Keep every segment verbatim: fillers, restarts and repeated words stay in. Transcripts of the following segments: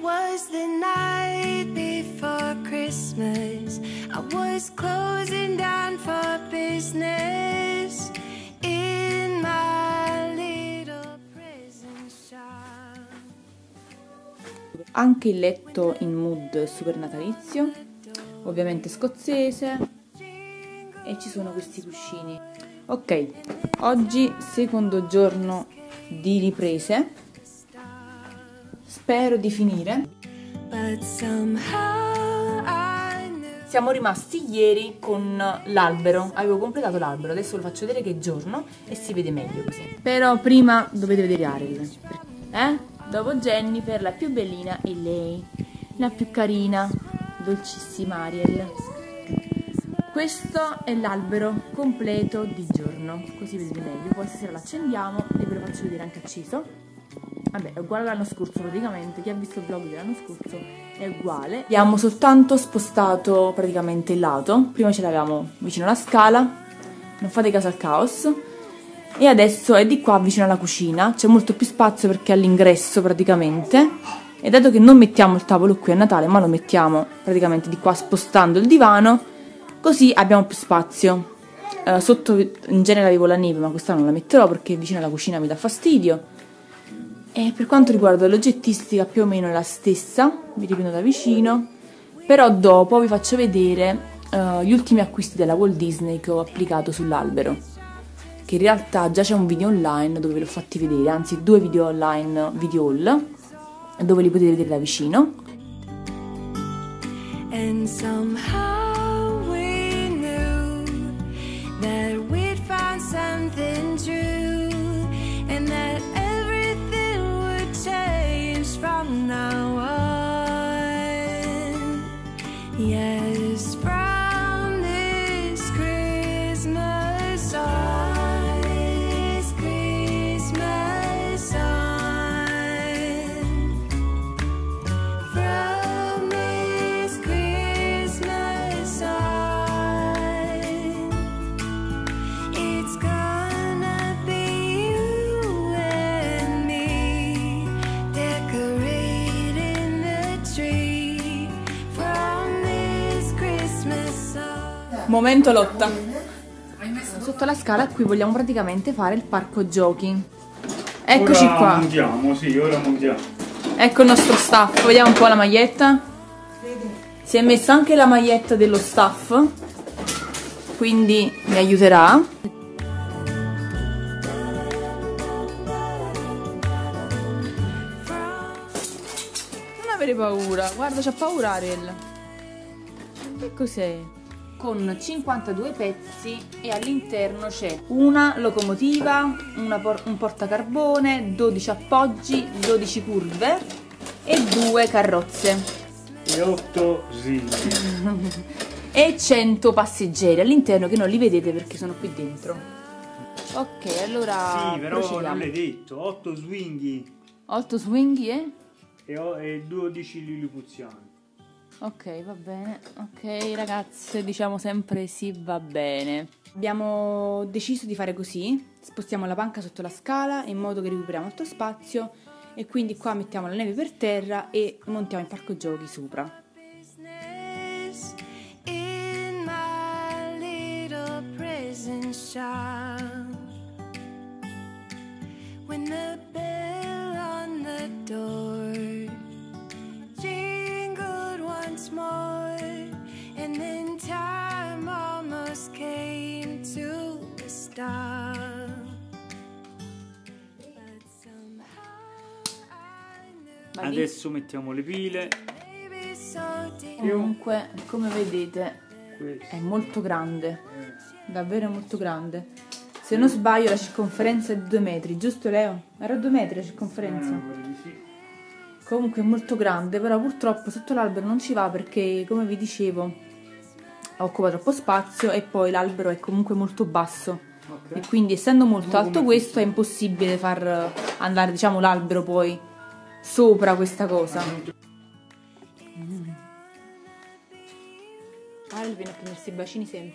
was the night before Christmas. I was closing down for business in my little prison shop. Anche il letto in mood super natalizio, ovviamente scozzese, e ci sono questi cuscini. Ok, oggi secondo giorno di riprese, spero di finire. Siamo rimasti ieri con l'albero, avevo completato l'albero, adesso lo faccio vedere che giorno e si vede meglio così. Però prima dovete vedere Ariel, eh? Dopo Jennifer, la più bellina è lei, la più carina, dolcissima Ariel. Questo è l'albero completo di giorno, così vedete meglio. Poi stasera lo accendiamo e ve lo faccio vedere anche acceso. Vabbè, è uguale all'anno scorso praticamente, chi ha visto il vlog dell'anno scorso è uguale. Abbiamo soltanto spostato praticamente il lato, prima ce l'avevamo vicino alla scala, non fate caso al caos, e adesso è di qua vicino alla cucina, c'è molto più spazio perché è all'ingresso praticamente, e dato che non mettiamo il tavolo qui a Natale ma lo mettiamo praticamente di qua spostando il divano, così abbiamo più spazio. Uh, sotto in genere avevo la neve ma quest'anno non la metterò perché vicino alla cucina mi dà fastidio. E per quanto riguarda l'oggettistica più o meno è la stessa, vi riprendo da vicino, però dopo vi faccio vedere uh, gli ultimi acquisti della Walt Disney che ho applicato sull'albero, che in realtà già c'è un video online dove ve l'ho fatti vedere, anzi due video online video haul, dove li potete vedere da vicino. And somehow we knew that we'd found something true and that from now on, yes, from this Christmas on, this Christmas on, from this Christmas on, it's gonna be you and me. Momento lotta. Sotto la scala qui vogliamo praticamente fare il parco giochi. Eccoci ora qua. Montiamo, sì, ora montiamo. Ecco il nostro staff, vediamo un po' la maglietta. Si è messa anche la maglietta dello staff, quindi mi aiuterà. Non avere paura, guarda, c'ha paura Ariel. Che cos'è? Con cinquantadue pezzi e all'interno c'è una locomotiva, una por un portacarbone, dodici appoggi, dodici curve e due carrozze. E otto zilli. E cento passeggeri all'interno che non li vedete perché sono qui dentro. Ok, allora sì, però procediamo. non l'hai detto, otto swinghi. otto swinghi eh? e, e dodici lilipuziani. Ok, va bene. Ok, ragazze, diciamo sempre sì, va bene. Abbiamo deciso di fare così. Spostiamo la panca sotto la scala in modo che recuperiamo molto spazio e quindi qua mettiamo la neve per terra e montiamo il parco giochi sopra. Adesso mettiamo le pile. Comunque, come vedete, Questo. è molto grande, davvero molto grande. Se non sbaglio la circonferenza è due metri, giusto Leo? Era due metri la circonferenza? Eh, sì. Comunque è molto grande, però purtroppo sotto l'albero non ci va perché, come vi dicevo, occupa troppo spazio e poi l'albero è comunque molto basso. Okay. E quindi essendo molto alto questo è impossibile far andare, diciamo, l'albero poi sopra questa cosa. Mm. Ariel viene a prendersi i bacini sempre.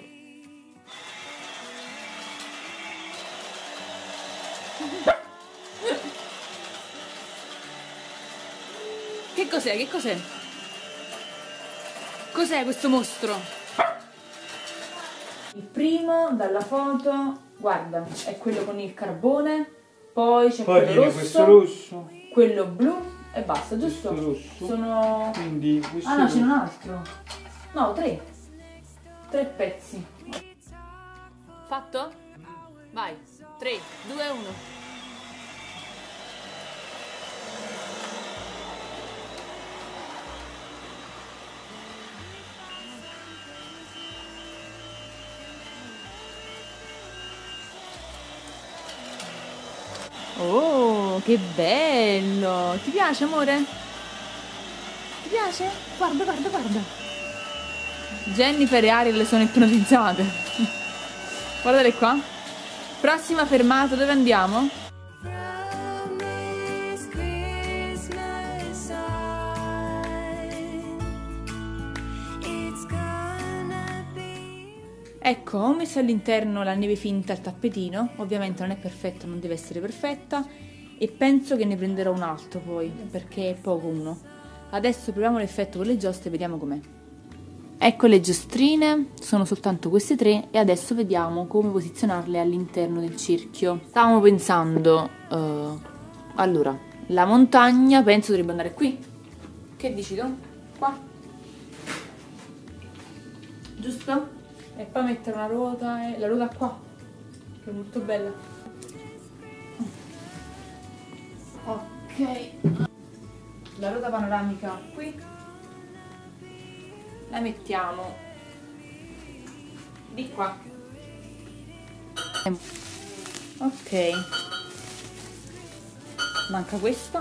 Che Che cos'è? Che cos'è? Cos'è questo mostro? Il primo dalla foto, guarda, è quello con il carbone, poi c'è Poi quello viene rosso, questo rosso, quello blu e basta, giusto? questo rosso. Sono... Quindi questo Ah no, c'è rosso. un altro. No, tre. Tre pezzi. Fatto? Vai. tre, due, uno. Oh, che bello! Ti piace, amore? Ti piace? Guarda, guarda, guarda. Jennifer e Ariel sono ipnotizzate. Guardate qua. Prossima fermata, dove andiamo? From this Christmas side, it's gonna be. Ecco, ho messo all'interno la neve finta al tappetino. Ovviamente non è perfetta, non deve essere perfetta. E penso che ne prenderò un altro poi, perché è poco uno. Adesso proviamo l'effetto con le giostre e vediamo com'è. Ecco le giostrine, sono soltanto queste tre e adesso vediamo come posizionarle all'interno del cerchio. Stavamo pensando, uh, allora, la montagna penso dovrebbe andare qui. Che dici tu? Qua? Giusto? E poi mettere una ruota, e la ruota qua, che è molto bella. Ok, la ruota panoramica qui. La mettiamo di qua. Ok, manca questa.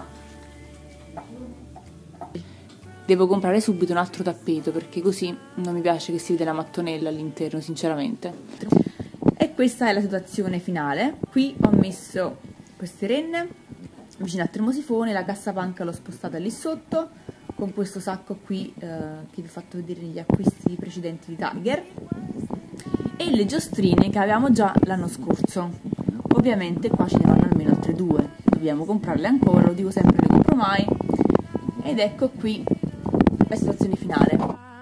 Devo comprare subito un altro tappeto perché così non mi piace che si vede la mattonella all'interno, sinceramente. E questa è la situazione finale. Qui ho messo queste renne vicino al termosifone, la cassapanca l'ho spostata lì sotto con questo sacco qui eh, che vi ho fatto vedere negli acquisti precedenti di Tiger, e le giostrine che avevamo già l'anno scorso. Ovviamente qua ce ne vanno almeno altre due, dobbiamo comprarle ancora, lo dico sempre, le compro mai. Ed ecco qui la situazione finale.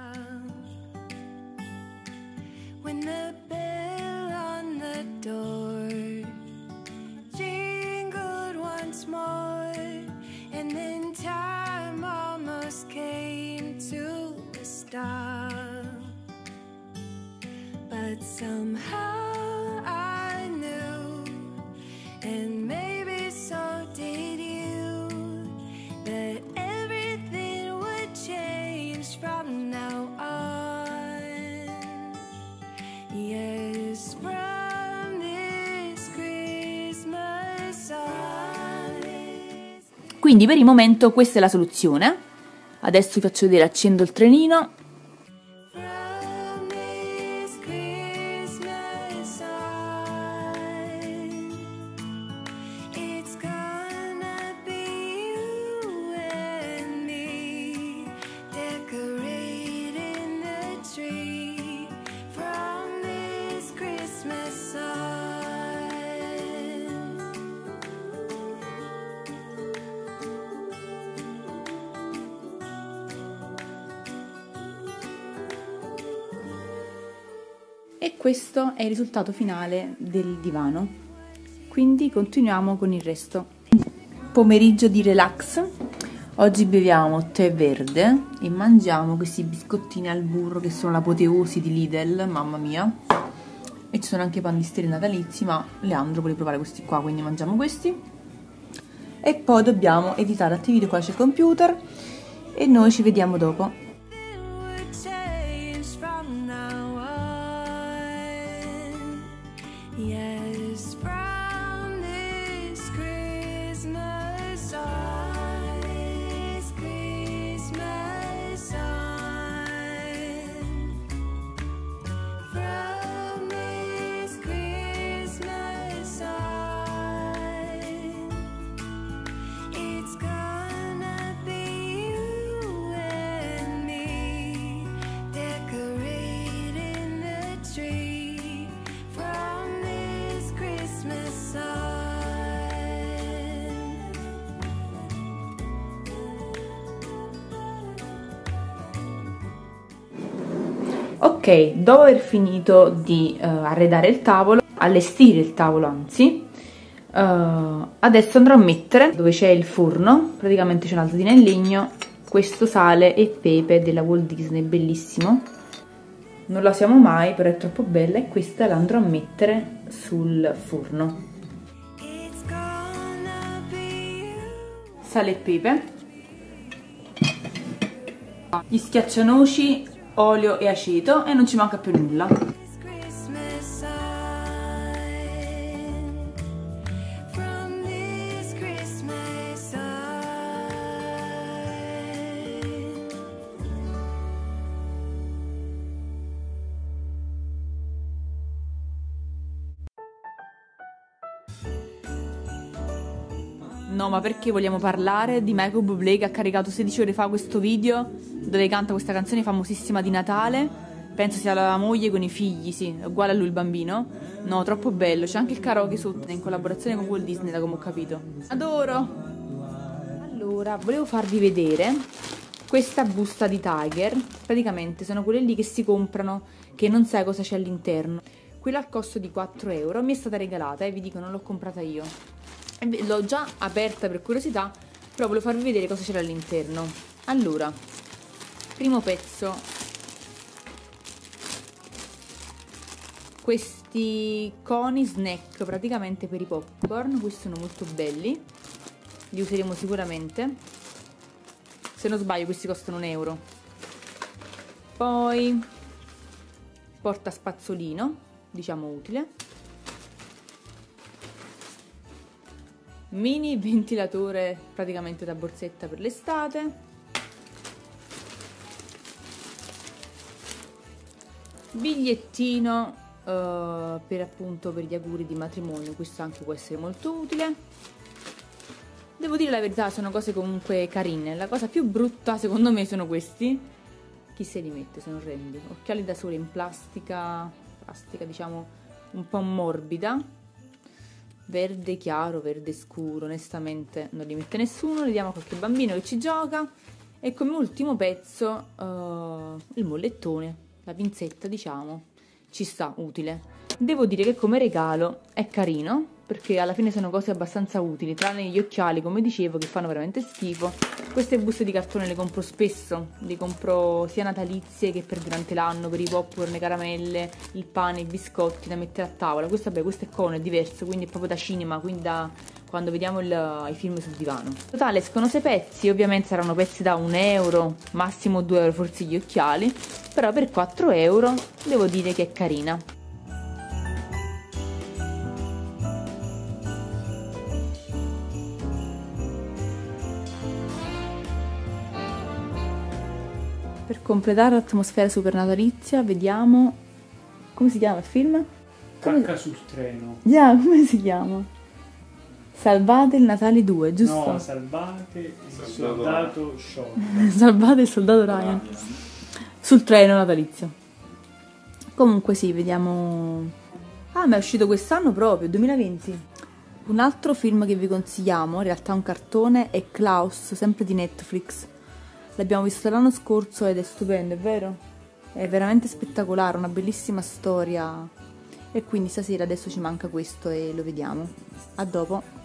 When the bell on the door jingled once more, and then time almost came to a stop, but somehow I knew, and maybe so did you, that everything would change from now on. Yes, from this Christmas on. Quindi per il momento questa è la soluzione. Adesso vi faccio vedere, accendo il trenino. From this Christmas on, it's gonna be you and me decorating the tree. From this Christmas on. E questo è il risultato finale del divano. Quindi continuiamo con il resto. Pomeriggio di relax. Oggi beviamo tè verde e mangiamo questi biscottini al burro che sono l'apoteosi di Lidl, mamma mia. E ci sono anche pandistrini natalizi, ma Leandro vuole provare questi qua, quindi mangiamo questi. E poi dobbiamo editare altri video, qua c'è il computer e noi ci vediamo dopo. Would change from now on. Yes, from this Christmas on, this Christmas on. From this Christmas on, it's gonna be you and Ok, dopo aver finito di uh, arredare il tavolo, allestire il tavolo anzi, uh, adesso andrò a mettere, dove c'è il forno, praticamente c'è una lattina in legno, questo sale e pepe della Walt Disney, bellissimo. Non la usiamo mai, però è troppo bella, e questa la andrò a mettere sul forno. Sale e pepe, gli schiaccianoci, olio e aceto, e non ci manca più nulla. No, ma perché vogliamo parlare di Michael Bublé, che ha caricato sedici ore fa questo video dove canta questa canzone famosissima di Natale? Penso sia la moglie con i figli, sì, è uguale a lui il bambino. No, troppo bello, c'è anche il karaoke sotto, in collaborazione con Walt Disney, da come ho capito. Adoro! Allora, volevo farvi vedere questa busta di Tiger. Praticamente sono quelle lì che si comprano, che non sai cosa c'è all'interno. Quella al costo di quattro euro, mi è stata regalata e vi dico, non l'ho comprata io. L'ho già aperta per curiosità, però volevo farvi vedere cosa c'era all'interno. Allora, primo pezzo, questi coni snack praticamente per i popcorn. Questi sono molto belli, li useremo sicuramente. Se non sbaglio questi costano un euro. Poi porta spazzolino, diciamo utile. Mini ventilatore praticamente da borsetta per l'estate. Bigliettino uh, per appunto per gli auguri di matrimonio, questo anche può essere molto utile. Devo dire la verità, sono cose comunque carine. La cosa più brutta secondo me sono questi. Chi se li mette, sono orrendi. Occhiali da sole in plastica, plastica diciamo un po' morbida. Verde chiaro, verde scuro, onestamente non li mette nessuno, li diamo a qualche bambino che ci gioca. E come ultimo pezzo uh, il mollettone, la pinzetta diciamo, ci sta, utile. Devo dire che come regalo è carino, perché alla fine sono cose abbastanza utili, tranne gli occhiali, come dicevo, che fanno veramente schifo. Queste buste di cartone le compro spesso, le compro sia natalizie che per durante l'anno, per i popcorn, le caramelle, il pane, i biscotti da mettere a tavola. Questo, vabbè, questo è cono, è diverso, quindi è proprio da cinema, quindi da quando vediamo il, i film sul divano. In totale escono sei pezzi, ovviamente saranno pezzi da un euro, massimo due euro forse gli occhiali, però per quattro euro devo dire che è carina. Per completare l'atmosfera super natalizia, vediamo come si chiama il film? Come... Cacca sul treno. Yeah, come si chiama? Salvate il Natale due, giusto? No, salvate il soldato Sean. Salvate il soldato Ryan. Sul treno natalizio. Comunque sì, vediamo... Ah, ma è uscito quest'anno proprio, duemilaventi. Un altro film che vi consigliamo, in realtà un cartone, è Klaus, sempre di Netflix. L'abbiamo visto l'anno scorso ed è stupendo, è vero? È veramente spettacolare, una bellissima storia. E quindi stasera adesso ci manca questo e lo vediamo. A dopo!